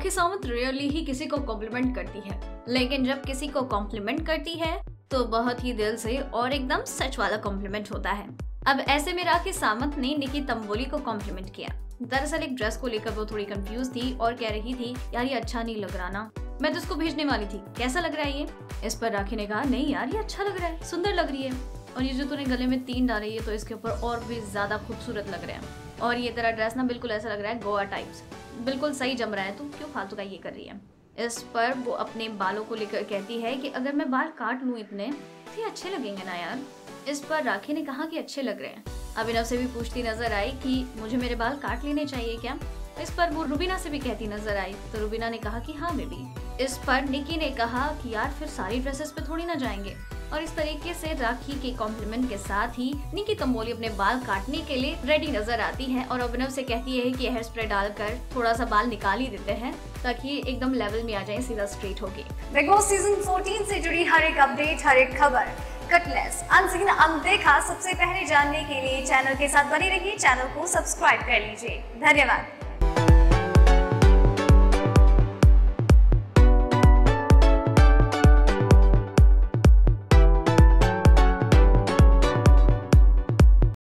Rakhi Sawant rarely ही किसी को complement करती है, लेकिन जब किसी को कॉम्प्लीमेंट करती है तो बहुत ही दिल से और एकदम सच वाला कॉम्प्लीमेंट होता है। अब ऐसे में राखी सावंत ने निकी तंबोली को कॉम्प्लीमेंट किया। दरअसल एक ड्रेस को लेकर वो थोड़ी कंफ्यूज थी और कह रही थी, यार ये अच्छा नहीं लग रहा ना, मैं तो इसको भेजने वाली थी, कैसा लग रहा है ये। इस पर राखी ने कहा, नहीं यार ये अच्छा लग रहा है, सुंदर लग रही है, और ये जो तूने गले में 3 डाले है तो इसके ऊपर और भी ज्यादा खूबसूरत लग रहे हैं, और ये तेरा ड्रेस ना बिल्कुल ऐसा लग रहा है गोवा टाइप्स, बिल्कुल सही जम रहा है, तू क्यों फालतू का ये कर रही है। इस पर वो अपने बालों को लेकर कहती है कि अगर मैं बाल काट लूं इतने तो ये अच्छे लगेंगे ना यार। इस पर राखी ने कहा कि अच्छे लग रहे हैं। अभिनव से भी पूछती नजर आई कि मुझे मेरे बाल काट लेने चाहिए क्या। इस पर वो रुबीना से भी कहती नजर आई तो रुबीना ने कहा कि हाँ बेबी। इस पर निकी ने कहा कि यार फिर सारी ड्रेसेस पे थोड़ी ना जाएंगे, और इस तरीके से राखी के कॉम्प्लीमेंट के साथ ही निकी तंबोली अपने बाल काटने के लिए रेडी नजर आती है और अभिनव से कहती है कि हेयर स्प्रे डालकर थोड़ा सा बाल निकाल ही देते हैं ताकि एकदम लेवल में आ जाए, सीधा स्ट्रेट होके। बिग बॉस सीजन 14 से जुड़ी हर एक अपडेट, हर एक खबर कटलेस, अनसीन, अनदेखा सबसे पहले जानने के लिए चैनल के साथ बने रहिए। चैनल को सब्सक्राइब कर लीजिए। धन्यवाद।